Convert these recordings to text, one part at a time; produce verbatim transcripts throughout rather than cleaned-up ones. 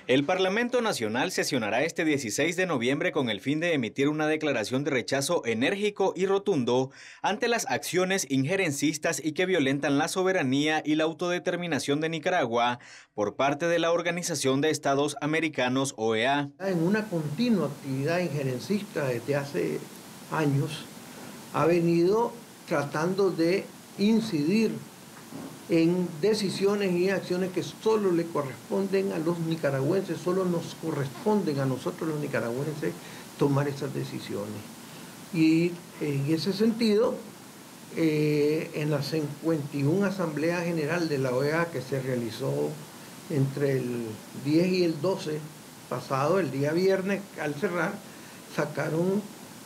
El Parlamento Nacional sesionará este dieciséis de noviembre con el fin de emitir una declaración de rechazo enérgico y rotundo ante las acciones injerencistas y que violentan la soberanía y la autodeterminación de Nicaragua por parte de la Organización de Estados Americanos, O E A. En una continua actividad injerencista desde hace años, ha venido tratando de incidir en decisiones y acciones que solo le corresponden a los nicaragüenses, solo nos corresponden a nosotros los nicaragüenses tomar esas decisiones. Y en ese sentido, eh, en la cincuenta y una Asamblea General de la O E A que se realizó entre el diez y el doce pasado, el día viernes, al cerrar, sacaron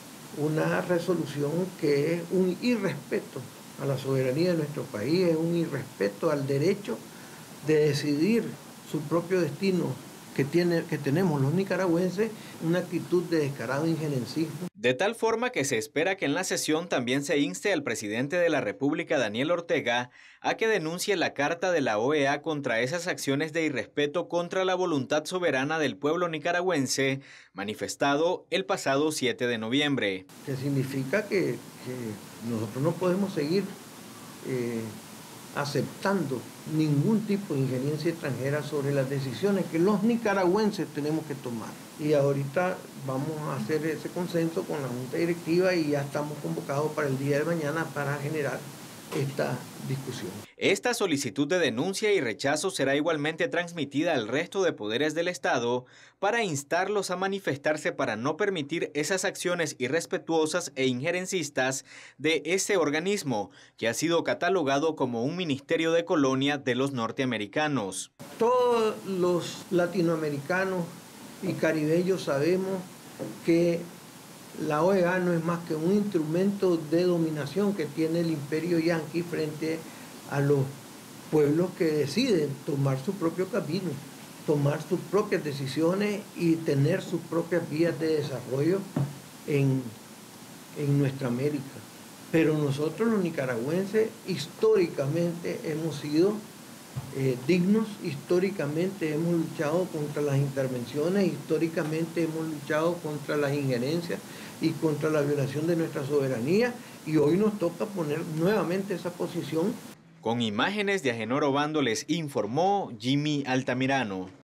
una resolución que es un irrespeto a la soberanía de nuestro país, es un irrespeto al derecho de decidir su propio destino que, tiene, que tenemos los nicaragüenses, una actitud de descarado injerencismo. De tal forma que se espera que en la sesión también se inste al presidente de la República, Daniel Ortega, a que denuncie la carta de la O E A contra esas acciones de irrespeto contra la voluntad soberana del pueblo nicaragüense, manifestado el pasado siete de noviembre. Que significa que, que nosotros no podemos seguir eh, aceptando ningún tipo de injerencia extranjera sobre las decisiones que los nicaragüenses tenemos que tomar. Y ahorita vamos a hacer ese consenso con la Junta Directiva y ya estamos convocados para el día de mañana para generar esta discusión. Esta solicitud de denuncia y rechazo será igualmente transmitida al resto de poderes del Estado para instarlos a manifestarse para no permitir esas acciones irrespetuosas e injerencistas de ese organismo que ha sido catalogado como un ministerio de colonia de los norteamericanos. Todos los latinoamericanos y caribeños sabemos que la O E A no es más que un instrumento de dominación que tiene el imperio yanqui frente a los pueblos que deciden tomar su propio camino, tomar sus propias decisiones y tener sus propias vías de desarrollo en, en nuestra América. Pero nosotros los nicaragüenses históricamente hemos sido eh, dignos, históricamente hemos luchado contra las intervenciones, históricamente hemos luchado contra las injerencias y contra la violación de nuestra soberanía, y hoy nos toca poner nuevamente esa posición. Con imágenes de Agenor Obando les informó Jimmy Altamirano.